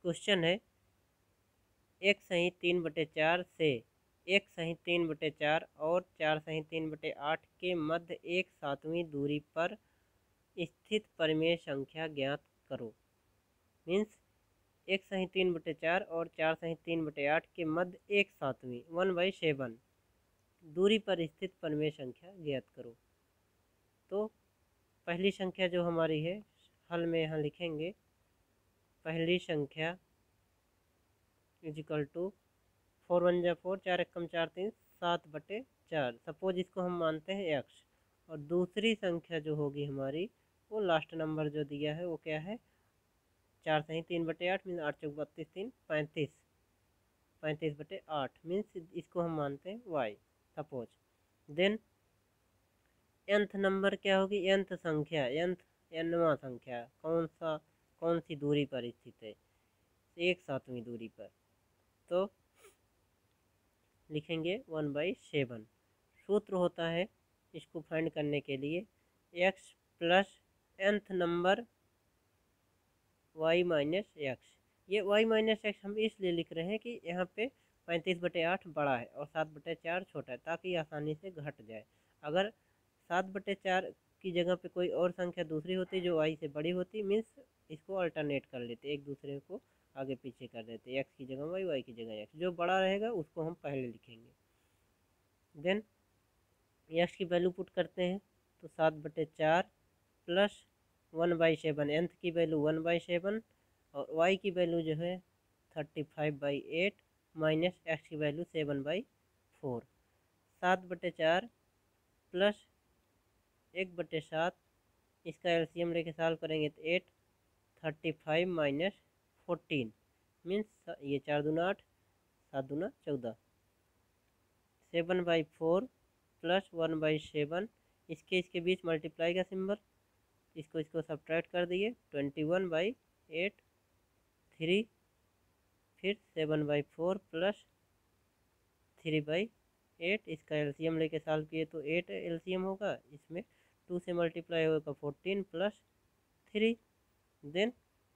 Question है एक सही 3/4 से एक सही 3/4 और 4 सही 3/8 के मध्य एक सातवीं दूरी पर स्थित परिमेय संख्या ज्ञात करो। मीन्स एक सही 3/4 और 4 सही 3/8 के मध्य एक सातवीं 1/7 दूरी पर स्थित परिमेय संख्या ज्ञात करो। तो पहली संख्या जो हमारी है हल में यहाँ लिखेंगे, पहली संख्या इजिकल टू 4 1 जा 4, 4 1 4 3 7/4। सपोज इसको हम मानते हैं x। और दूसरी संख्या जो होगी हमारी वो लास्ट नंबर जो दिया है वो क्या है 4 सही 3/8 मीन्स 8 चौक 32 3 35 35/8 मीन्स इसको हम मानते हैं y। Suppose then nth number क्या होगी, nth संख्या nवां संख्या कौन सी दूरी पर स्थित है, एक सातवीं दूरी पर। तो लिखेंगे 1/7। सूत्र होता है इसको फाइंड करने के लिए x plus nth number y minus x. ये y माइनस एक्स हम इसलिए लिख रहे हैं कि यहाँ पे 35/8 बड़ा है और 7/4 छोटा है, ताकि आसानी से घट जाए। अगर 7/4 की जगह पे कोई और संख्या दूसरी होती जो y से बड़ी होती, मीन्स इसको अल्टरनेट कर लेते, एक दूसरे को आगे पीछे कर देते, x की जगह y की जगह x। जो बड़ा रहेगा उसको हम पहले लिखेंगे। देन x की वैल्यू पुट करते हैं तो 7/4 प्लस 1/7, nth की वैल्यू 1/7 और y की वैल्यू जो है 35/8 माइनस x की वैल्यू 7/4। 7/4 प्लस 1/7, इसका एलसीएम लेके सॉल्व करेंगे तो 8, 35 माइनस 14 मीन्स ये 4 दूना 8, 7 दूना 14, 7/4 प्लस 1/7, इसके बीच मल्टीप्लाई का सिंबल, इसको सब्ट्रैक्ट कर दिए 21/8 3, फिर 7/4 प्लस 3/8, इसका एलसीएम लेके सॉल्व किए तो 8 एलसीएम होगा, इसमें 2 से मल्टीप्लाई होगा 14 प्लस 3 देन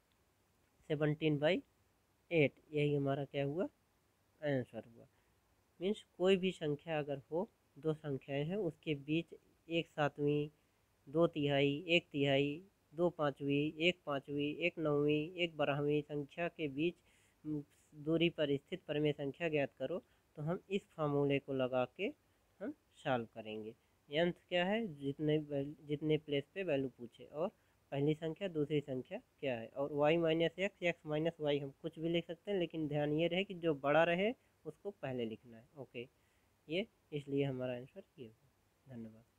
17/8। यही हमारा क्या हुआ आंसर हुआ। मीन्स कोई भी संख्या अगर हो, दो संख्याएं हैं उसके बीच एक सातवीं, 2/3, 1/3, 2/5, 1/5, 1/9, 1/12 संख्या के बीच दूरी पर स्थित परिमेय संख्या ज्ञात करो। तो हम इस फार्मूले को लगा के हम सॉल्व करेंगे। nth क्या है, जितने प्लेस पे वैल्यू पूछे, और पहली संख्या दूसरी संख्या क्या है, और y minus x, x minus y हम कुछ भी लिख सकते हैं, लेकिन ध्यान ये रहे कि जो बड़ा रहे उसको पहले लिखना है। ओके, ये इसलिए हमारा आंसर ये होगा। धन्यवाद।